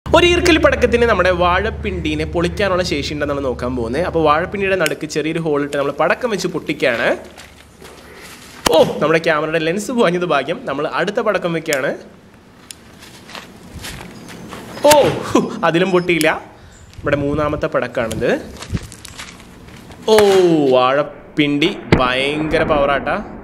ഒരു ഈർക്കൽ പടക്കത്തിന് നമ്മുടെ വാഴപ്പിണ്ടീനെ പൊളിക്കാനുള്ള ശേഷി ഉണ്ടെന്നാണ് നോക്കാൻ പോകുന്നത്. അപ്പോൾ വാഴപ്പിണ്ടിയുടെ നടുക്ക് ചെറിയൊരു ഹോളിട്ട് നമ്മൾ പടക്കം വെച്ച് പൊട്ടിക്കുകയാണ്. ഓ, നമ്മുടെ ക്യാമറയുടെ ലെൻസ് പോഞ്ഞത് ഭാഗ്യം. നമ്മൾ അടുത്ത പടക്കം വെക്കുകയാണ്. ഓ, അതിലും പൊട്ടിയില്ല. ഇവിടെ മൂന്നാമത്തെ പടക്കാണിത്. ഓ, വാഴപ്പിണ്ടി ഭയങ്കര പവറാട്ടാ.